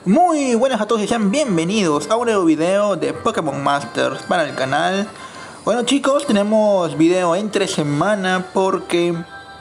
Muy buenas a todos y sean bienvenidos a un nuevo video de Pokémon Masters para el canal. Bueno chicos, tenemos video entre semana porque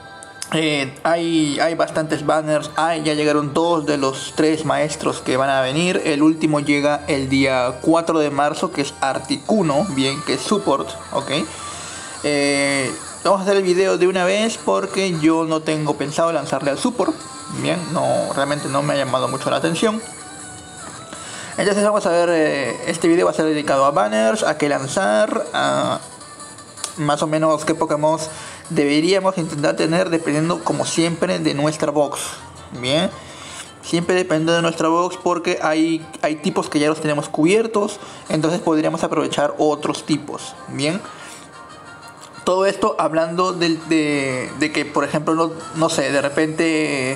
hay bastantes banners. Ya llegaron dos de los tres maestros que van a venir. El último llega el día 4 de marzo, que es Articuno, bien, que es Support, ok. Vamos a hacer el video de una vez porque yo no tengo pensado lanzarle al Support. Bien, realmente no me ha llamado mucho la atención. Entonces vamos a ver, este video va a ser dedicado a banners, a qué lanzar, a más o menos qué Pokémon deberíamos intentar tener dependiendo como siempre de nuestra box. Bien, siempre depende de nuestra box porque hay tipos que ya los tenemos cubiertos, entonces podríamos aprovechar otros tipos. Bien, todo esto hablando de que por ejemplo, no sé, de repente,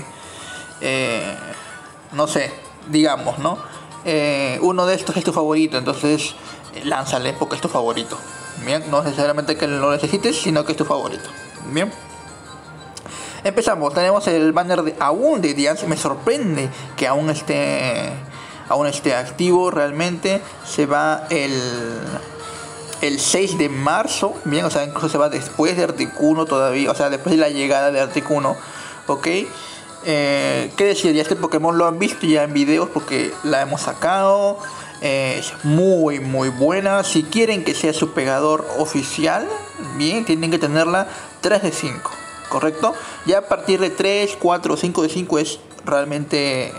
no sé, digamos, ¿no? Uno de estos es tu favorito, entonces lánzale porque es tu favorito. Bien, no necesariamente que lo necesites, sino que es tu favorito. Bien, empezamos. Tenemos el banner de Diancie. Me sorprende que aún esté activo. Realmente se va el 6 de marzo. Bien, o sea, incluso se va después de Articuno todavía, o sea, después de la llegada de Articuno. Ok. ¿Qué decir? Ya este Pokémon lo han visto ya en videos porque la hemos sacado. Es muy buena. Si quieren que sea su pegador oficial, bien, tienen que tenerla 3 de 5, ¿correcto? Ya a partir de 3, 4, 5 de 5 es realmente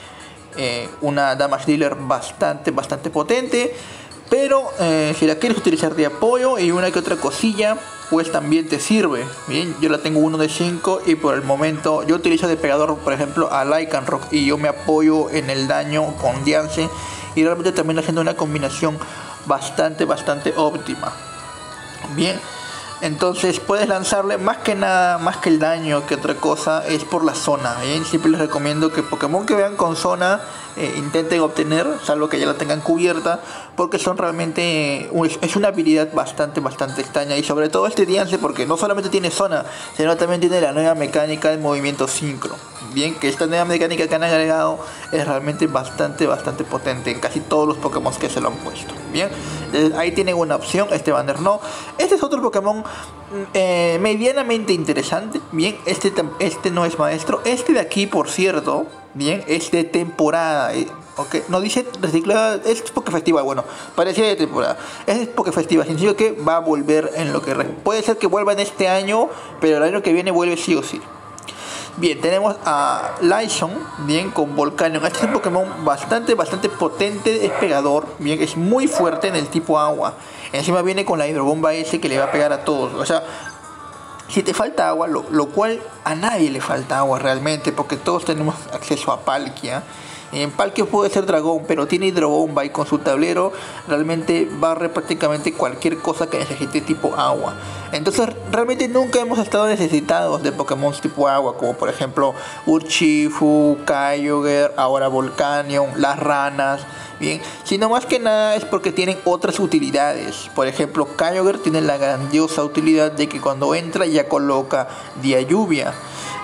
una Damage Dealer bastante potente. Pero si la quieres utilizar de apoyo y una que otra cosilla, pues también te sirve. Bien, yo la tengo 1 de 5 y por el momento yo utilizo de pegador, por ejemplo, a Lycanroc, y yo me apoyo en el daño con Diancie y realmente también haciendo una combinación bastante óptima. Bien, entonces puedes lanzarle más que nada, más que el daño que otra cosa, es por la zona. Bien, siempre les recomiendo que Pokémon que vean con zona intenten obtener, salvo que ya la tengan cubierta, porque son realmente es una habilidad bastante extraña. Y sobre todo este Diancie, porque no solamente tiene zona, sino también tiene la nueva mecánica de movimiento sincro. Bien, que esta nueva mecánica que han agregado es realmente bastante potente en casi todos los Pokémon que se lo han puesto. Bien, ahí tienen una opción. Este banner no. Este es otro Pokémon medianamente interesante. Bien, este no es maestro. Este de aquí, por cierto, bien, es de temporada. Okay. No dice reciclada, es Pokefestiva. Bueno, parecía de temporada. Es Pokefestiva, sencillo que va a volver en lo que puede ser que vuelva en este año, pero el año que viene vuelve sí o sí. Bien, tenemos a Lyson, bien, con Volcanion. Este es un Pokémon bastante potente, es pegador, bien, es muy fuerte en el tipo agua. Encima viene con la hidrobomba S que le va a pegar a todos. O sea, si te falta agua, lo cual a nadie le falta agua realmente, porque todos tenemos acceso a Palkia. En Palkia puede ser dragón, pero tiene hidrobomba y con su tablero realmente barre prácticamente cualquier cosa que necesite tipo agua. Entonces realmente nunca hemos estado necesitados de Pokémon tipo agua, como por ejemplo Urshifu, Kyogre, ahora Volcanion, las ranas. Bien, sino más que nada es porque tienen otras utilidades. Por ejemplo, Kyogre tiene la grandiosa utilidad de que cuando entra ya coloca día lluvia.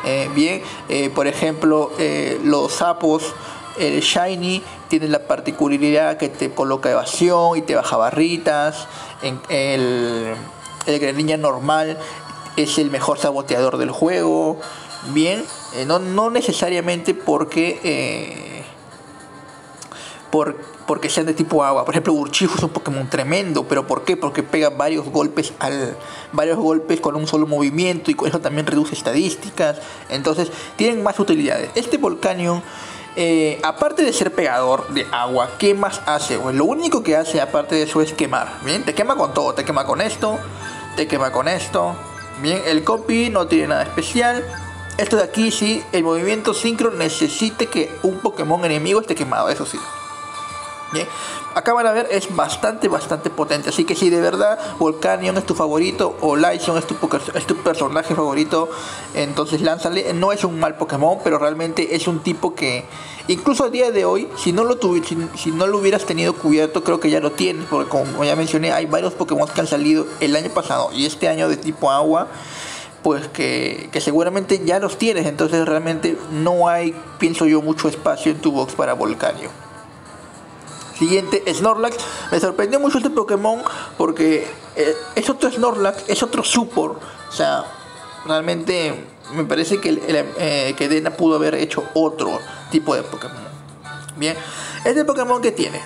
Por ejemplo, los sapos, el Shiny tiene la particularidad que te coloca evasión y te baja barritas. El Greninja normal es el mejor saboteador del juego. Bien, no necesariamente porque sean de tipo agua. Por ejemplo, Urshifu es un Pokémon tremendo, pero ¿por qué? Porque pega varios golpes con un solo movimiento y con eso también reduce estadísticas. Entonces tienen más utilidades. Este Volcanion, aparte de ser pegador de agua, ¿qué más hace? Bueno, lo único que hace aparte de eso es quemar. Bien, te quema con todo, te quema con esto, te quema con esto. Bien, el copy no tiene nada especial. Esto de aquí sí, el movimiento sincro necesita que un Pokémon enemigo esté quemado, eso sí. Bien, acá van a ver, es bastante potente. Así que si de verdad Volcanion es tu favorito o Lyson es tu personaje favorito, entonces lánzale. No es un mal Pokémon, pero realmente es un tipo que incluso a día de hoy, si no lo hubieras tenido cubierto, creo que ya lo tienes, porque como ya mencioné, hay varios Pokémon que han salido el año pasado y este año de tipo agua. pues que seguramente ya los tienes, entonces realmente no hay, pienso yo, mucho espacio en tu box para Volcario. Siguiente, Snorlax. Me sorprendió mucho este Pokémon porque es otro Snorlax, es otro support. O sea, realmente me parece que Dena pudo haber hecho otro tipo de Pokémon. Bien, este Pokémon que tiene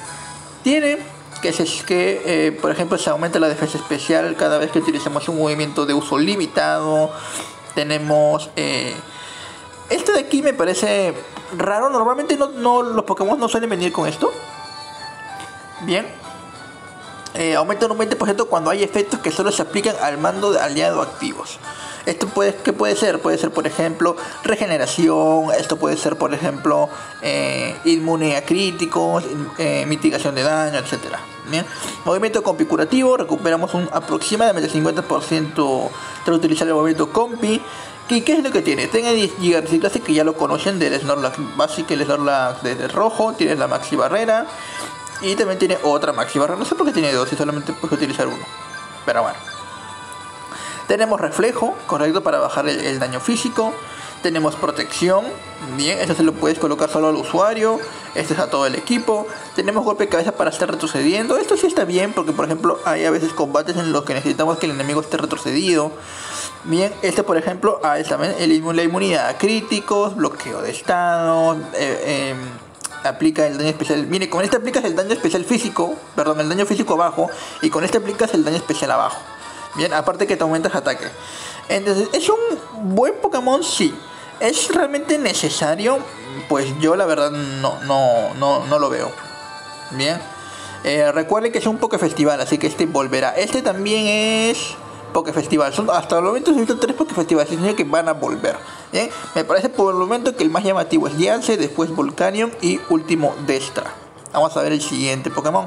por ejemplo, se aumenta la defensa especial cada vez que utilizamos un movimiento de uso limitado. Tenemos este de aquí me parece raro. Normalmente los Pokémon no suelen venir con esto. Bien, aumenta un 20% cuando hay efectos que solo se aplican al mando de aliado activos. ¿Qué puede ser? Puede ser, por ejemplo, regeneración. Esto puede ser, por ejemplo, inmune a críticos, mitigación de daño, etcétera. Bien, movimiento compicurativo. Recuperamos un aproximadamente 50% tras utilizar el movimiento compi. ¿Qué es lo que tiene? Tiene Giga Reciclaje, que ya lo conocen del Snorlax básico, el Snorlax de rojo. Tiene la Maxi Barrera. Y también tiene otra Maxi Barrera. No sé por qué tiene dos, y solamente puedes utilizar uno. Pero bueno. Tenemos reflejo, correcto, para bajar el daño físico. Tenemos protección, bien, esto se lo puedes colocar solo al usuario. Este es a todo el equipo. Tenemos golpe de cabeza para estar retrocediendo. Esto sí está bien porque, por ejemplo, hay a veces combates en los que necesitamos que el enemigo esté retrocedido. Bien, este por ejemplo, también la inmunidad a críticos, bloqueo de estado, aplica el daño especial. Mire, con este aplicas el daño especial físico, perdón, el daño físico abajo, y con este aplicas el daño especial abajo. Bien, aparte que te aumentas ataque. Entonces, ¿es un buen Pokémon? Sí. ¿Es realmente necesario? Pues yo la verdad no lo veo. Bien. Recuerden que es un Pokéfestival, así que este volverá. Este también es Pokéfestival. Hasta el momento se han visto 3 Pokéfestivales, significa que van a volver. Bien. Me parece por el momento que el más llamativo es Dialse, después Volcanion y último Destra. Vamos a ver el siguiente Pokémon.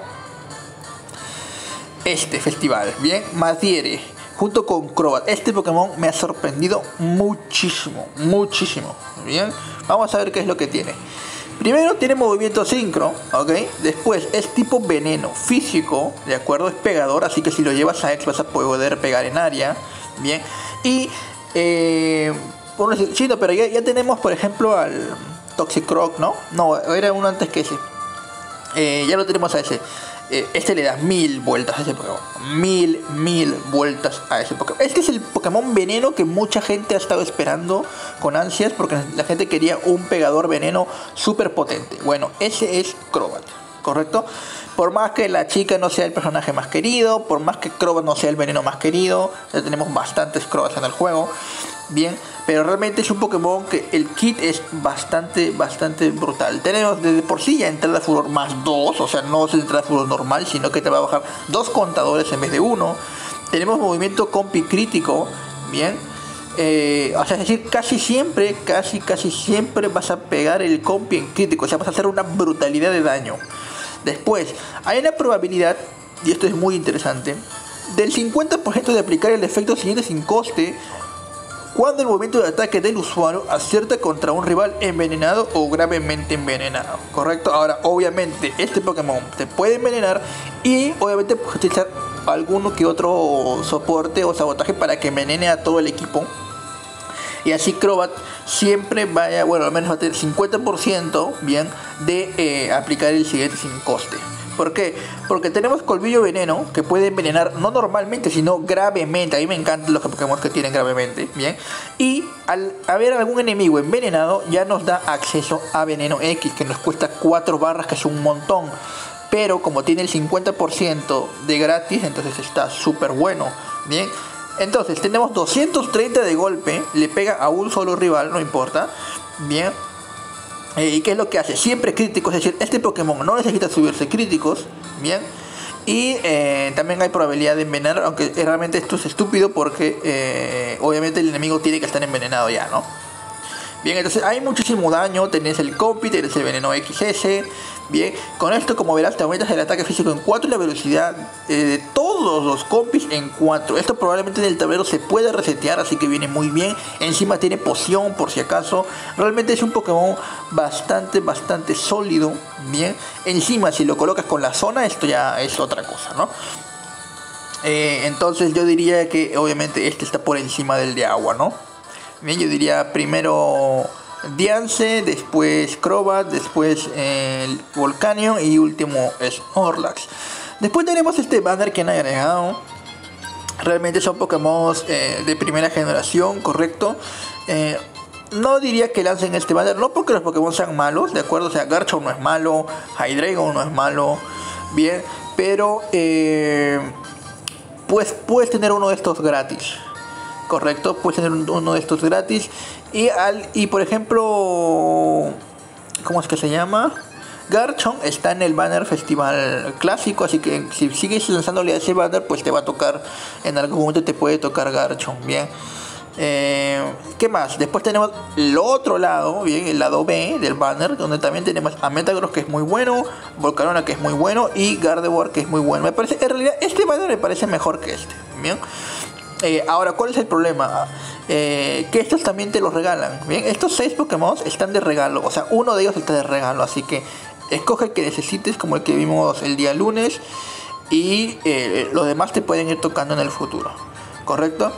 Este festival, bien, Madiere, junto con Crobat. Este Pokémon me ha sorprendido muchísimo, bien. Vamos a ver qué es lo que tiene. Primero tiene movimiento sincro, ok. Después es tipo veneno físico, de acuerdo, es pegador, así que si lo llevas a X vas a poder pegar en área, bien. Y, sí, no, pero ya tenemos, por ejemplo, al Toxicroak, ¿no? No, era uno antes que ese. Ya lo tenemos a ese. Este le da 1000 vueltas a ese Pokémon. 1000 vueltas a ese Pokémon. Este es el Pokémon veneno que mucha gente ha estado esperando con ansias, porque la gente quería un pegador veneno súper potente. Bueno, ese es Crobat, ¿correcto? Por más que la chica no sea el personaje más querido, por más que Crobat no sea el veneno más querido, ya tenemos bastantes Crobats en el juego. Bien, pero realmente es un Pokémon que el kit es bastante brutal. Tenemos desde por sí ya entrada furor más 2, o sea, no es entrada furor normal, sino que te va a bajar 2 contadores en vez de 1. Tenemos movimiento compi crítico, bien. O sea, es decir, casi siempre vas a pegar el compi en crítico, o sea, vas a hacer una brutalidad de daño. Después, hay una probabilidad, y esto es muy interesante, del 50% de aplicar el efecto siguiente sin coste cuando el movimiento de ataque del usuario acierta contra un rival envenenado o gravemente envenenado, ¿correcto? Ahora, obviamente, este Pokémon te puede envenenar y obviamente puedes utilizar alguno que otro soporte o sabotaje para que envenene a todo el equipo. Y así Crobat siempre vaya, bueno, al menos va a tener 50% bien de aplicar el siguiente sin coste. ¿Por qué? Porque tenemos Colmillo Veneno, que puede envenenar no normalmente, sino gravemente. A mí me encantan los Pokémon que tienen gravemente, ¿bien? Y al haber algún enemigo envenenado, ya nos da acceso a Veneno X, que nos cuesta 4 barras, que es un montón. Pero como tiene el 50% de gratis, entonces está súper bueno, ¿bien? Entonces tenemos 230 de golpe, le pega a un solo rival, no importa, ¿bien? ¿Y qué es lo que hace? Siempre críticos, es decir, este Pokémon no necesita subirse críticos, bien. Y también hay probabilidad de envenenar, aunque realmente esto es estúpido porque obviamente el enemigo tiene que estar envenenado ya, ¿no? Bien, entonces hay muchísimo daño, tenés el copy, tenés el veneno XS. Bien, con esto como verás te aumentas el ataque físico en 4 y la velocidad de todos los compis en 4. Esto probablemente en el tablero se puede resetear, así que viene muy bien. Encima tiene poción por si acaso. Realmente es un Pokémon bastante sólido. Bien, encima si lo colocas con la zona, esto ya es otra cosa, ¿no? Entonces yo diría que obviamente este está por encima del de agua, ¿no? Bien, yo diría primero Diance, después Crobat, después Volcanion y último Snorlax. Después tenemos este banner que han agregado. Realmente son Pokémon de primera generación, correcto. No diría que lancen este banner, no porque los Pokémon sean malos, de acuerdo, o sea, Garchomp no es malo, Hydreigon no es malo, bien, pero pues puedes tener uno de estos gratis, correcto, puedes tener uno de estos gratis y por ejemplo, ¿cómo es que se llama? Garchomp está en el banner festival clásico, así que si sigues lanzándole a ese banner, pues te va a tocar, en algún momento te puede tocar Garchomp, bien. ¿Qué más? Después tenemos el otro lado, bien, el lado B del banner, donde también tenemos a Metagross, que es muy bueno, Volcarona, que es muy bueno, y Gardevoir, que es muy bueno. Me parece, en realidad, este banner me parece mejor que este, bien. Ahora, ¿cuál es el problema? Que estos también te los regalan, bien. Estos 6 Pokémon están de regalo, o sea, uno de ellos está de regalo, así que escoge el que necesites, como el que vimos el día lunes, y los demás te pueden ir tocando en el futuro, ¿correcto?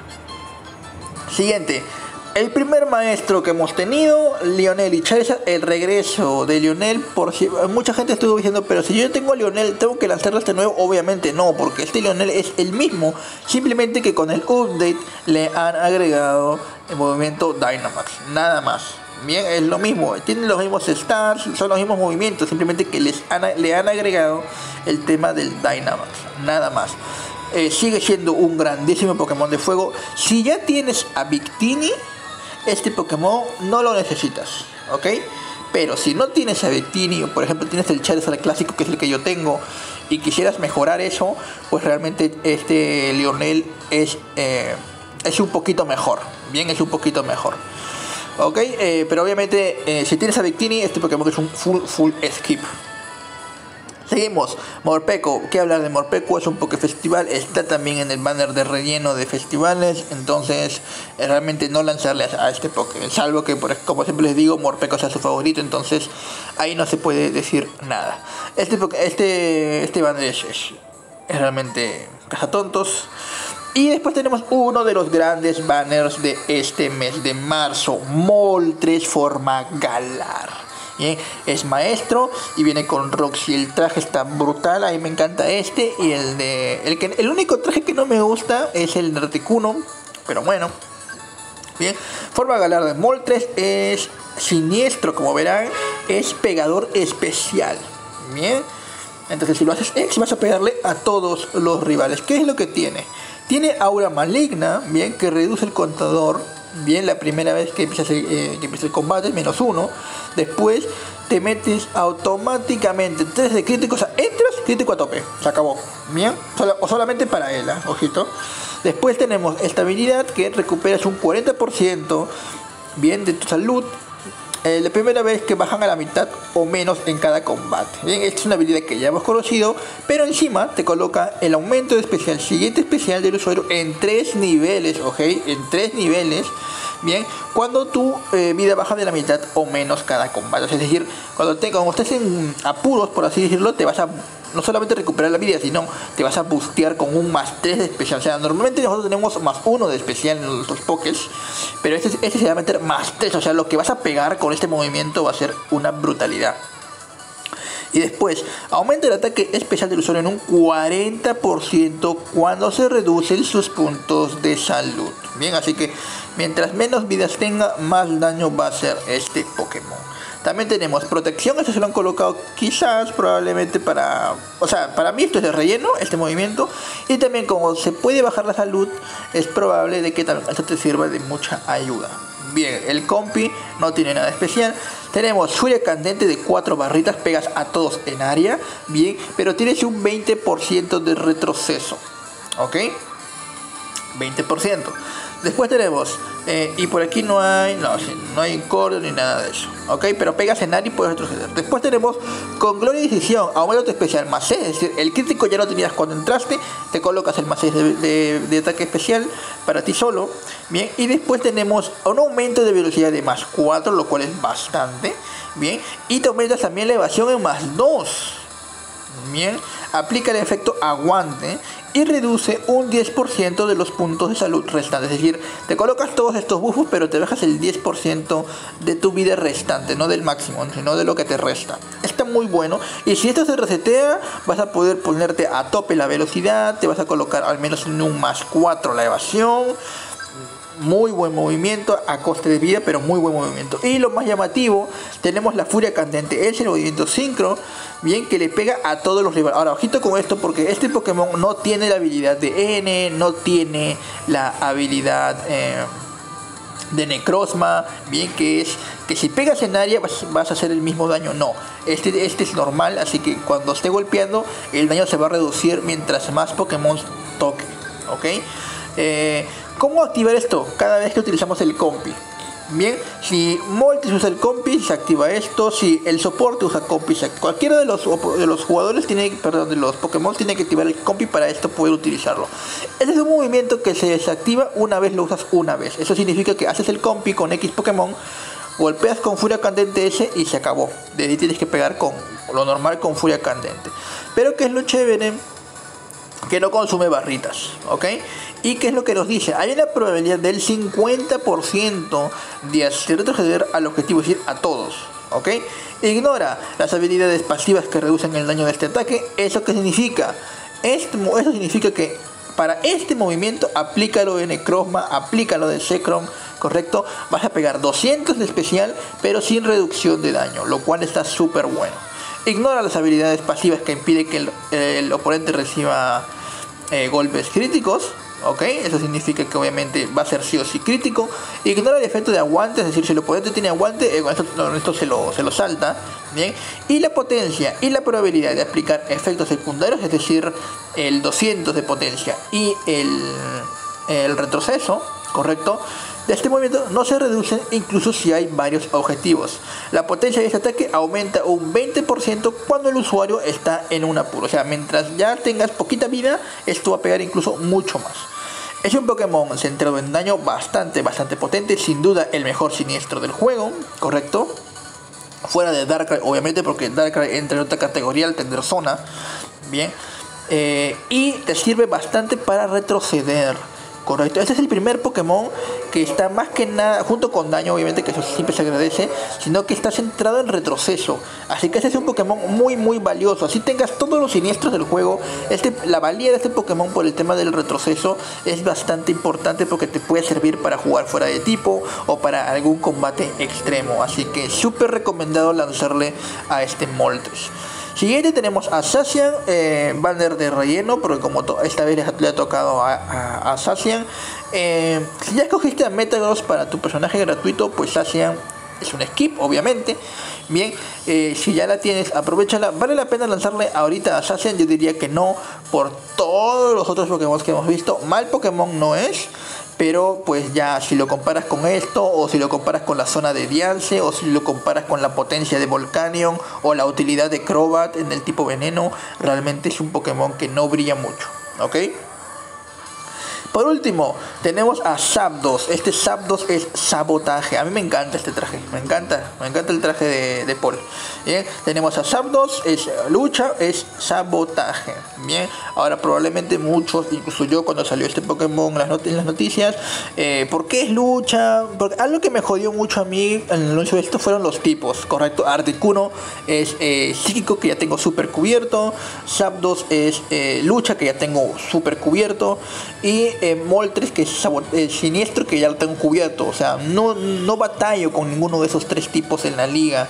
Siguiente, el primer maestro que hemos tenido, Lionel y Charizard, el regreso de Lionel. Por si mucha gente estuvo diciendo, pero si yo tengo a Lionel, ¿tengo que lanzarlo este nuevo? Obviamente no, porque este Lionel es el mismo, simplemente que con el update le han agregado el movimiento Dynamax, nada más. Bien, es lo mismo, tienen los mismos stats, son los mismos movimientos, simplemente que le han agregado el tema del Dynamax, nada más. Sigue siendo un grandísimo Pokémon de fuego. Si ya tienes a Victini, este Pokémon no lo necesitas, ¿ok? Pero si no tienes a Victini, o por ejemplo tienes el Charizard clásico, que es el que yo tengo, y quisieras mejorar eso, pues realmente este Lionel es un poquito mejor. Bien, es un poquito mejor, ¿ok? Pero obviamente si tienes a Victini, este Pokémon es un full skip. Seguimos, Morpeko. ¿Qué hablar de Morpeko? Es un Pokefestival, está también en el banner de relleno de festivales, entonces realmente no lanzarle a este Poké, salvo que, como siempre les digo, Morpeko sea su favorito, entonces ahí no se puede decir nada. Este banner es realmente cazatontos. Y después tenemos uno de los grandes banners de este mes de marzo, Moltres forma Galar. Bien, es maestro y viene con Roxy. El traje está brutal, a mí me encanta este. Y el único traje que no me gusta es el de Articuno, pero bueno. Bien, forma Galar de Moltres, es siniestro, como verán, es pegador especial. Bien, entonces si lo haces X vas a pegarle a todos los rivales. ¿Qué es lo que tiene? Tiene aura maligna, bien, que reduce el contador. Bien, la primera vez que empieza el combate, -1. Después te metes automáticamente 3 de crítico, o sea, entras, crítico a tope, se acabó. Bien, o solamente para él, ojito. Después tenemos estabilidad, que recuperas un 40%, bien, de tu salud. La primera vez que bajan a la mitad o menos en cada combate. Bien, esta es una habilidad que ya hemos conocido, pero encima te coloca el aumento de especial, siguiente especial del usuario en 3 niveles, ok, en 3 niveles. Bien, cuando tu vida baja de la mitad o menos cada combate, es decir, cuando estés en apuros, por así decirlo, te vas a no solamente recuperar la vida, sino te vas a boostear con un +3 de especial. O sea, normalmente nosotros tenemos +1 de especial en nuestros pokés, pero este se va a meter +3. O sea, lo que vas a pegar con este movimiento va a ser una brutalidad. Y después, aumenta el ataque especial del usuario en un 40% cuando se reducen sus puntos de salud. Bien, así que mientras menos vidas tenga, más daño va a hacer este Pokémon. También tenemos protección, este se lo han colocado quizás, probablemente para mí esto es de relleno, este movimiento. Y también como se puede bajar la salud, es probable de que también esto te sirva de mucha ayuda. Bien, el compi no tiene nada especial. Tenemos Furia Candente de 4 barritas, pegas a todos en área. Bien, pero tienes un 20% de retroceso. ¿Ok? 20%. Después tenemos, y por aquí no hay coreo ni nada de eso, ok, pero pegas en área y puedes retroceder. Después tenemos con Gloria y Decisión, aumento especial +6, es decir, el crítico ya lo tenías cuando entraste, te colocas el +6 de ataque especial para ti solo. Bien, y después tenemos un aumento de velocidad de +4, lo cual es bastante bien, y te aumentas también la evasión en +2. Bien, aplica el efecto aguante y reduce un 10% de los puntos de salud restantes. Es decir, te colocas todos estos buffos, pero te bajas el 10% de tu vida restante, no del máximo, sino de lo que te resta. Está muy bueno. Y si esto se resetea, vas a poder ponerte a tope la velocidad, te vas a colocar al menos en un +4 la evasión. Muy buen movimiento a coste de vida, pero muy buen movimiento. Y lo más llamativo, tenemos la furia candente. Es el movimiento sincro, bien, que le pega a todos los rivales. Ahora, ojito con esto, porque este Pokémon no tiene la habilidad de N, no tiene la habilidad de Necrozma, bien, que es que si pegas en área vas a hacer el mismo daño. No, este es normal, así que cuando esté golpeando, el daño se va a reducir mientras más Pokémon toque, ¿ok? ¿Cómo activar esto? Cada vez que utilizamos el compi. Bien, si Moltres usa el compi, se activa esto. Si el soporte usa compi, cualquiera de los jugadores de los Pokémon tiene que activar el compi para esto poder utilizarlo. Este es un movimiento que se desactiva una vez lo usas una vez. Eso significa que haces el compi con X Pokémon, golpeas con Furia Candente S y se acabó. De ahí tienes que pegar con lo normal con Furia Candente. Pero que es lo chévere, que no consume barritas, ¿ok? ¿Y qué es lo que nos dice? Hay una probabilidad del 50% de hacer retroceder al objetivo, es decir, a todos, ¿ok? Ignora las habilidades pasivas que reducen el daño de este ataque. ¿Eso qué significa? Eso significa que para este movimiento aplica lo de Necrozma, aplica lo de Zekrom, ¿correcto? Vas a pegar 200 de especial, pero sin reducción de daño, lo cual está súper bueno. Ignora las habilidades pasivas que impide que el oponente reciba golpes críticos, ¿ok? Eso significa que obviamente va a ser sí o sí crítico. Ignora el efecto de aguante, es decir, si el oponente tiene aguante, esto se lo salta, ¿bien? Y la potencia y la probabilidad de aplicar efectos secundarios, es decir, el 200 de potencia y el retroceso, ¿correcto?, de este movimiento no se reducen incluso si hay varios objetivos. La potencia de este ataque aumenta un 20% cuando el usuario está en un apuro. O sea, mientras ya tengas poquita vida, esto va a pegar incluso mucho más. Es un Pokémon centrado en daño bastante potente. Sin duda el mejor siniestro del juego, ¿correcto? Fuera de Darkrai, obviamente, porque Darkrai entra en otra categoría al tener zona. Bien. Y te sirve bastante para retroceder. Correcto, este es el primer Pokémon que está más que nada, junto con daño, obviamente, que eso siempre se agradece, sino que está centrado en retroceso. Así que este es un Pokémon muy valioso. Así tengas todos los siniestros del juego, la valía de este Pokémon por el tema del retroceso es bastante importante, porque te puede servir para jugar fuera de tipo o para algún combate extremo. Así que súper recomendado lanzarle a este Moltres. Siguiente tenemos a Zacian, banner de relleno, porque como esta vez le ha tocado a Zacian. Si ya escogiste a Metagross para tu personaje gratuito, pues Zacian es un skip, obviamente. Bien, si ya la tienes, aprovechala. ¿Vale la pena lanzarle ahorita a Zacian? Yo diría que no, por todos los otros Pokémon que hemos visto. Mal Pokémon no es, pero pues ya si lo comparas con esto, o si lo comparas con la zona de Dialse, o si lo comparas con la potencia de Volcanion o la utilidad de Crobat en el tipo veneno, realmente es un Pokémon que no brilla mucho, ¿ok? Por último, tenemos a Zapdos. Este Zapdos es sabotaje. A mí me encanta este traje. Me encanta el traje de Paul. Bien, tenemos a Zapdos, es lucha, es sabotaje. Bien, ahora probablemente muchos, incluso yo cuando salió este Pokémon en las noticias, ¿por qué es lucha? Porque algo que me jodió mucho a mí en el anuncio de esto fueron los tipos, ¿correcto? Articuno es psíquico, que ya tengo super cubierto. Zapdos es lucha, que ya tengo super cubierto. Y Moltres, que es siniestro, que ya lo tengo cubierto. O sea, no batallo con ninguno de esos tres tipos en la liga.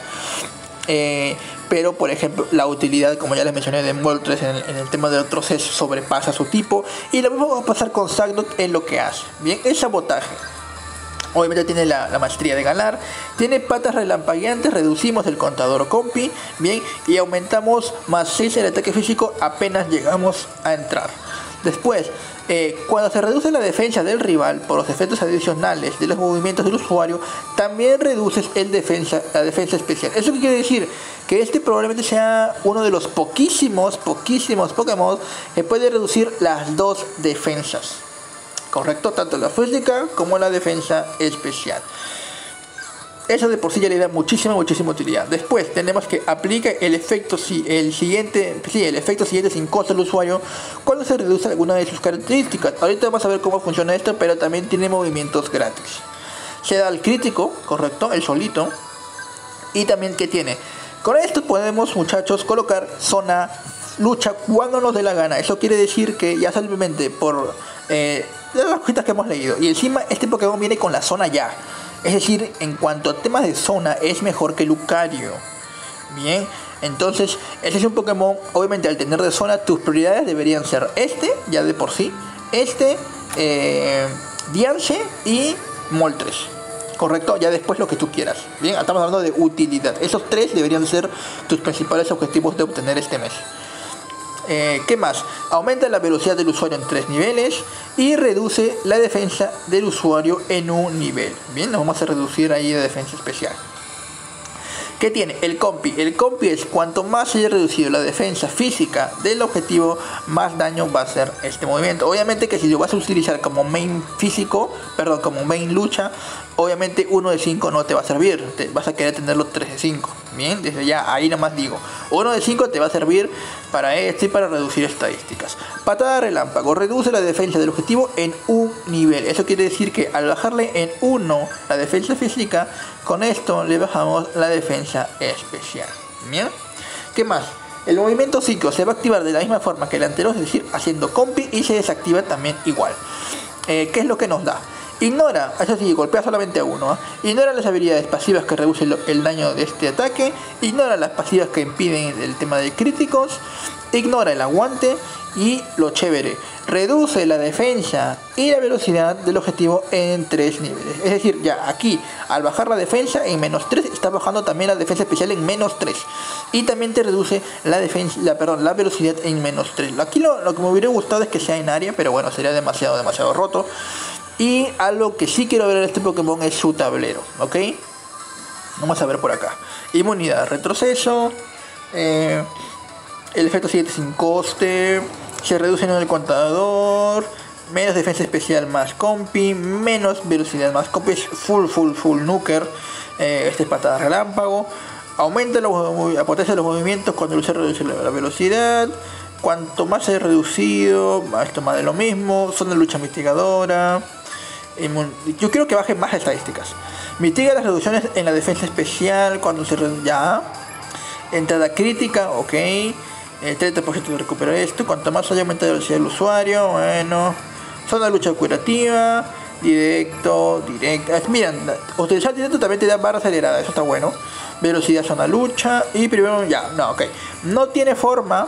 Pero por ejemplo, la utilidad, como ya les mencioné, de Moltres en el tema del retroceso sobrepasa su tipo. Y lo mismo va a pasar con Psyduck en lo que hace. Bien, es sabotaje. Obviamente tiene la maestría de Galar. Tiene patas relampagueantes. Reducimos el contador compi. Bien, y aumentamos más 6 el ataque físico apenas llegamos a entrar. Después, cuando se reduce la defensa del rival por los efectos adicionales de los movimientos del usuario, también reduces la defensa especial. ¿Eso qué quiere decir? Que este probablemente sea uno de los poquísimos Pokémon que puede reducir las dos defensas. ¿Correcto? Tanto la física como la defensa especial. Eso de por sí ya le da muchísima utilidad. Después tenemos que aplica el efecto el efecto siguiente sin costo al usuario cuando se reduce alguna de sus características. Ahorita vamos a ver cómo funciona esto, pero también tiene movimientos gratis. Se da el crítico, correcto, el solito. Y también que tiene. Con esto podemos, muchachos, colocar zona lucha cuando nos dé la gana. Eso quiere decir que ya simplemente por las cositas que hemos leído. Y encima este Pokémon viene con la zona ya. Es decir, en cuanto a temas de zona, es mejor que Lucario. Bien, entonces, este es un Pokémon, obviamente al tener de zona, tus prioridades deberían ser ya de por sí, Diancie y Moltres. Correcto, ya después lo que tú quieras. Bien, estamos hablando de utilidad. Esos 3 deberían ser tus principales objetivos de obtener este mes. ¿Qué más? Aumenta la velocidad del usuario en 3 niveles y reduce la defensa del usuario en un nivel. Bien, nos vamos a reducir ahí de defensa especial. ¿Qué tiene? El compi. El compi es cuanto más se haya reducido la defensa física del objetivo, más daño va a hacer este movimiento. Obviamente que si lo vas a utilizar como main como main lucha, obviamente 1 de 5 no te va a servir. Vas a querer tenerlo 3 de 5. Bien, desde ya ahí nomás digo. 1 de 5 te va a servir para esto y para reducir estadísticas. Patada relámpago. Reduce la defensa del objetivo en un nivel. Eso quiere decir que al bajarle en 1 la defensa física, con esto le bajamos la defensa especial. Bien. ¿Qué más? El movimiento psíquico se va a activar de la misma forma que el anterior, es decir, haciendo compi, y se desactiva también igual. ¿Qué es lo que nos da? Ignora, eso sí, golpea solamente a uno. Ignora las habilidades pasivas que reducen el daño de este ataque. Ignora las pasivas que impiden el tema de críticos. Ignora el aguante. Y lo chévere, reduce la defensa y la velocidad del objetivo en 3 niveles. Es decir, ya aquí, al bajar la defensa en -3, está bajando también la defensa especial en -3. Y también te reduce la velocidad en -3. Aquí lo que me hubiera gustado es que sea en área, pero bueno, sería demasiado roto. Y algo que sí quiero ver en este Pokémon es su tablero, ¿ok? Vamos a ver por acá. Inmunidad, retroceso. El efecto siguiente sin coste. Se reduce en el contador. Menos defensa especial más compi. Menos velocidad más compi. Es full nuker. Este es patada relámpago. Aumenta la potencia de los movimientos cuando se reduce la velocidad. Cuanto más se ha reducido, esto más de lo mismo. Son de lucha mitigadora. Yo quiero que bajen más estadísticas. Mitiga las reducciones en la defensa especial cuando se ya. Entrada crítica, ok. El 30% de recuperar esto. Cuanto más haya aumentado la velocidad del usuario, bueno. Zona de lucha curativa. Directa. Miren, utilizar directo también te da barra acelerada, eso está bueno. Velocidad, zona lucha. Y primero no tiene forma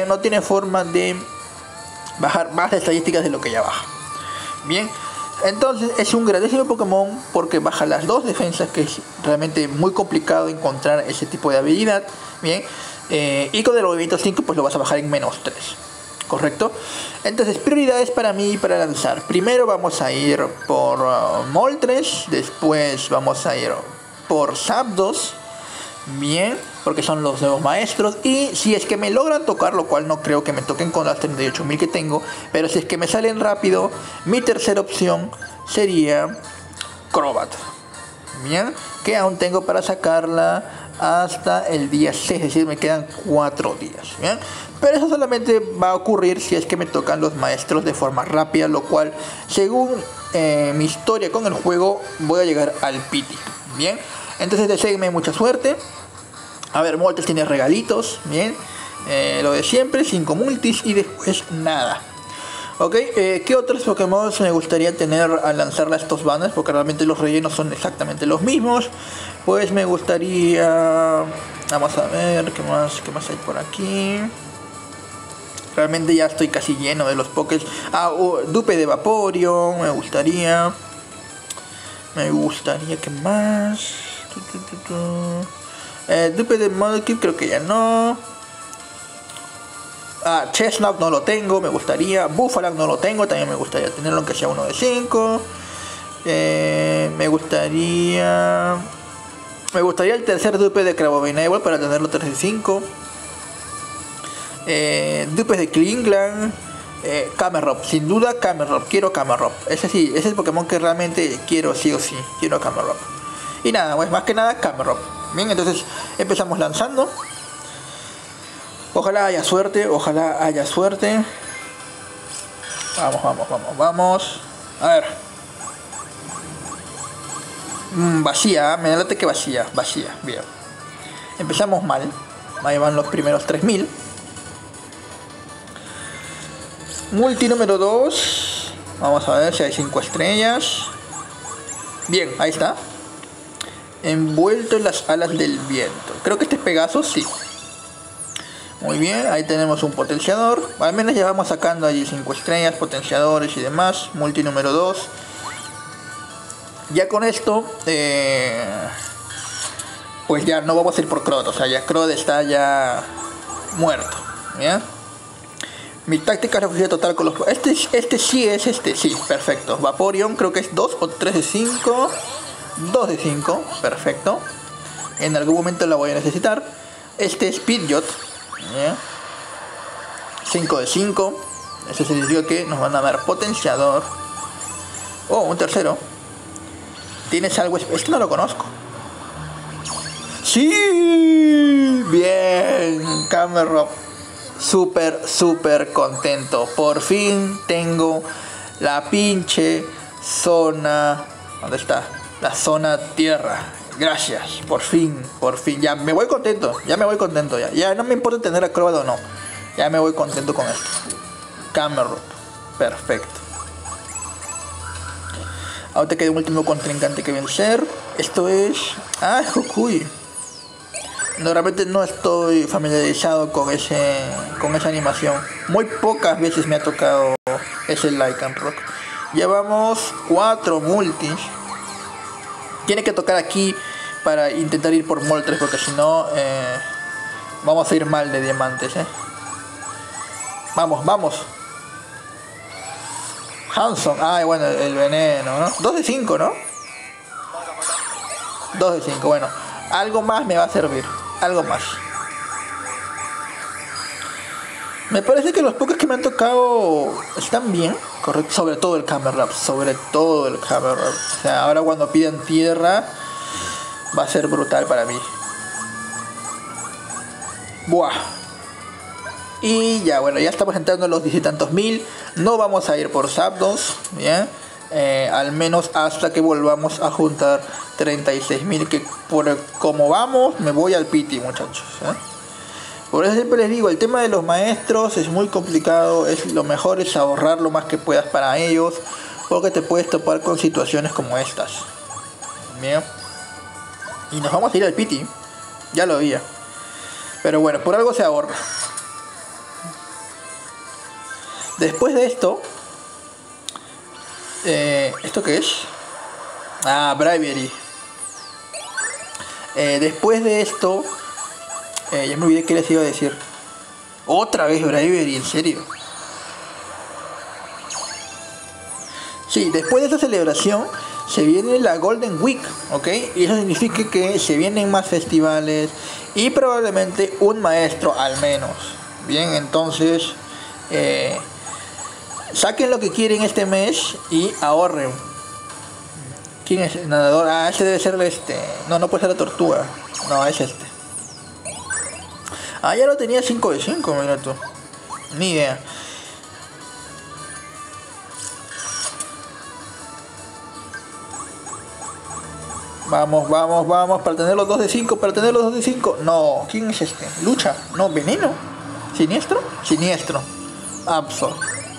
de bajar más estadísticas de lo que ya baja. Bien, entonces es un grandísimo Pokémon porque baja las 2 defensas, que es realmente muy complicado encontrar ese tipo de habilidad. Bien, y con el movimiento 5 pues lo vas a bajar en -3. ¿Correcto? Entonces, prioridades para mí para lanzar. Primero vamos a ir por Moltres. Después vamos a ir por Zapdos. Bien, porque son los nuevos maestros. Y si es que me logran tocar, lo cual no creo que me toquen con las 38.000 que tengo, pero si es que me salen rápido, mi tercera opción sería Crobat. Bien, que aún tengo para sacarla hasta el día 6, es decir, me quedan 4 días. Bien, pero eso solamente va a ocurrir si es que me tocan los maestros de forma rápida, lo cual, según mi historia con el juego, voy a llegar al Pity. Bien, entonces deseenme mucha suerte. A ver, Moltres tiene regalitos, bien. Lo de siempre, 5 multis y después nada. Ok, ¿qué otros Pokémon me gustaría tener al lanzar a estos bandas? Porque realmente los rellenos son exactamente los mismos. Pues me gustaría... Vamos a ver, ¿qué más hay por aquí? Realmente ya estoy casi lleno de los Pokés. Dupe de Vaporeon, me gustaría, ¿qué más? Dupe de Mudkip creo que ya no. Chestnut no lo tengo, me gustaría. Buffalang no lo tengo, también me gustaría tenerlo aunque sea 1 de 5. Me gustaría el tercer dupe de Crabominable para tenerlo 3 de 5. Dupes de Klingland. Camerupt, sin duda Camerupt, quiero Camerupt. Ese sí, ese es el Pokémon que realmente quiero sí o sí, quiero Camerupt. Y nada, pues más que nada Camerupt. Bien, entonces empezamos lanzando. Ojalá haya suerte, ojalá haya suerte. Vamos. A ver. Vacía, me late que vacía. Bien. Empezamos mal. Ahí van los primeros 3000. Multi número 2. Vamos a ver si hay 5 estrellas. Bien, ahí está. Envuelto en las alas del viento. Creo que este es Pegasus, sí. Muy bien, ahí tenemos un potenciador. Al menos ya vamos sacando allí 5 estrellas, potenciadores y demás. Multi número 2. Ya con esto, pues ya no vamos a ir por Crot. O sea, ya Crot está ya muerto. ¿Bien? Mi táctica de refugio total con los... Este sí, perfecto. Vaporeon creo que es 2 o 3 de 5. 2 de 5, perfecto. En algún momento la voy a necesitar. Este es Pidgeot. 5 de 5. Eso significa que nos van a dar potenciador. Oh, un tercero. ¿Tienes algo? Este no lo conozco. ¡Sí! Bien, Camerupt. Súper contento. Por fin tengo la pinche zona. ¿Dónde está? La zona tierra. Gracias. Por fin. Ya me voy contento. Ya no me importa tener a Crobat o no. Ya me voy contento con esto. Camerupt. Perfecto. Ahora queda un último contrincante que vencer. Esto es... Ah, es Hukui. Normalmente no estoy familiarizado con esa animación. Muy pocas veces me ha tocado ese Lycanroc. Llevamos 4 multis. Tiene que tocar aquí para intentar ir por Moltres, porque si no vamos a ir mal de diamantes. Vamos. Hanson. Ay, bueno, el veneno, ¿no? 2 de 5, ¿no? 2 de 5, bueno. Algo más me va a servir. Algo más. Me parece que los pokés que me han tocado están bien. Correcto. Sobre todo el Camerupt. O sea, ahora cuando pidan tierra va a ser brutal para mí. Buah. Y ya, bueno, ya estamos entrando en los 10 y tantos mil. No vamos a ir por Zapdos. Bien. Al menos hasta que volvamos a juntar 36.000, que por como vamos me voy al piti, muchachos. Por eso siempre les digo, el tema de los maestros es muy complicado. Lo mejor es ahorrar lo más que puedas para ellos, porque te puedes topar con situaciones como estas. Bien. Y nos vamos a ir al piti. Ya lo había. Pero bueno, por algo se ahorra. Después de esto, ¿esto qué es? Ah, Braviary. Después de esto, ya me olvidé qué les iba a decir. Otra vez Braviary, ¿en serio? Sí, después de esta celebración se viene la Golden Week, ¿ok? Y eso significa que se vienen más festivales y probablemente un maestro al menos. Bien, entonces saquen lo que quieren este mes y ahorren. ¿Quién es el nadador? Ah, ese debe ser este. No puede ser la tortuga. No, es este. Ah, ya lo tenía 5 de 5, mira tú. Ni idea. Vamos, para tener los 2 de 5, No, ¿quién es este? Lucha, no, veneno. Siniestro. Absol.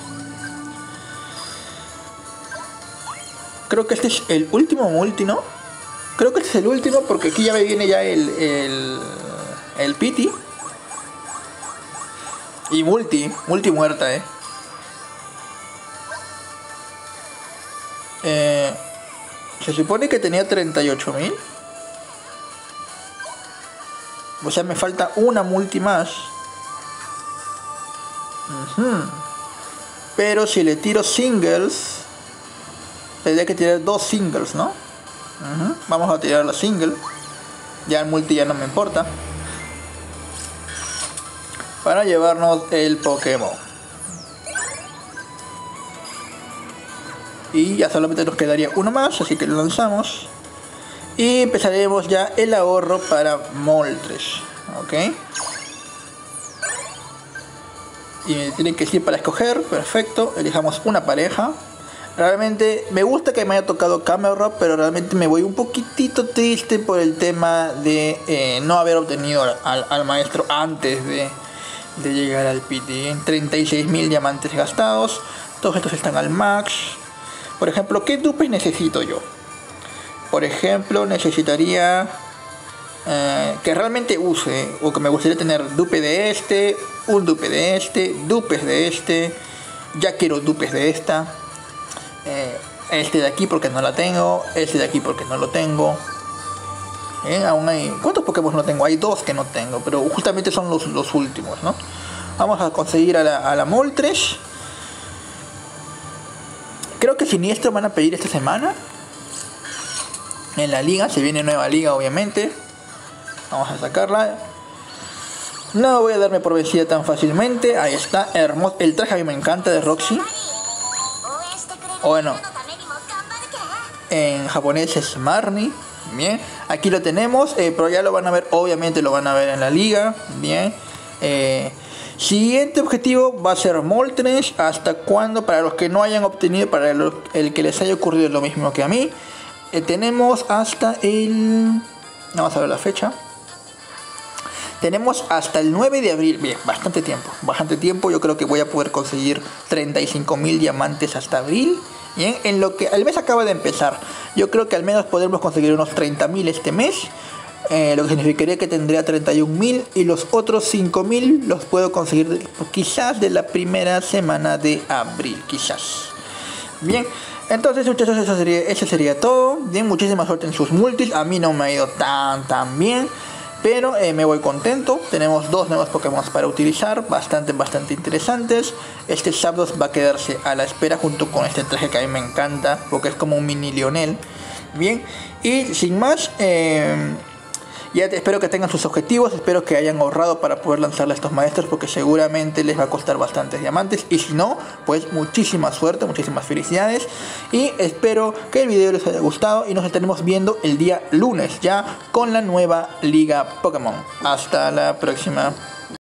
Creo que este es el último multi, ¿no? Creo que este es el último, porque aquí ya me viene ya el piti. Y multi muerta, se supone que tenía 38.000. O sea, me falta una multi más. Pero si le tiro singles, tendría que tirar 2 singles, ¿no? Vamos a tirar la single. Ya el multi ya no me importa. Para llevarnos el Pokémon. Y ya solamente nos quedaría uno más, así que lo lanzamos. Y empezaremos ya el ahorro para Moltres. Ok. Y me tienen que decir para escoger. Perfecto. Elijamos una pareja. Realmente me gusta que me haya tocado Camelot, pero realmente me voy un poquitito triste por el tema de no haber obtenido al maestro antes de llegar al PT. 36.000 diamantes gastados. Todos estos están al max. Por ejemplo, ¿qué dupes necesito yo? Por ejemplo, necesitaría que realmente use, o que me gustaría tener dupe de este, un dupe de este, dupes de este. Ya quiero dupes de esta. Este de aquí porque no la tengo, este de aquí porque no lo tengo. Aún hay... ¿Cuántos Pokémon no tengo? Hay 2 que no tengo, pero justamente son los últimos, ¿no? Vamos a conseguir a la Moltres. Creo que Siniestro van a pedir esta semana. En la liga, se viene nueva liga obviamente. Vamos a sacarla. No voy a darme por vencida tan fácilmente. Ahí está, hermoso. El traje a mí me encanta de Roxy. Bueno, en japonés es Marnie. Bien, aquí lo tenemos, pero ya lo van a ver, obviamente lo van a ver en la liga. Bien, siguiente objetivo va a ser Moltres. ¿Hasta cuándo? Para los que no hayan obtenido, para el que les haya ocurrido lo mismo que a mí, tenemos hasta el... Vamos a ver la fecha. Tenemos hasta el 9 de abril. Bien, bastante tiempo. Yo creo que voy a poder conseguir 35.000 diamantes hasta abril. Bien, en lo que el mes acaba de empezar. Yo creo que al menos podremos conseguir unos 30.000 este mes. Lo que significaría que tendría 31.000. Y los otros 5.000 los puedo conseguir quizás de la primera semana de abril. Quizás. Bien. Entonces, muchachos, eso sería todo. Bien, muchísima suerte en sus multis. A mí no me ha ido tan bien. Pero me voy contento. Tenemos 2 nuevos Pokémon para utilizar. Bastante interesantes. Este Zapdos va a quedarse a la espera junto con este traje que a mí me encanta, porque es como un mini Lionel. Bien. Y sin más, ya espero que tengan sus objetivos. Espero que hayan ahorrado para poder lanzarle a estos maestros, porque seguramente les va a costar bastantes diamantes. Y si no, pues muchísima suerte, muchísimas felicidades. Y espero que el video les haya gustado. Y nos estaremos viendo el día lunes ya con la nueva Liga Pokémon. Hasta la próxima.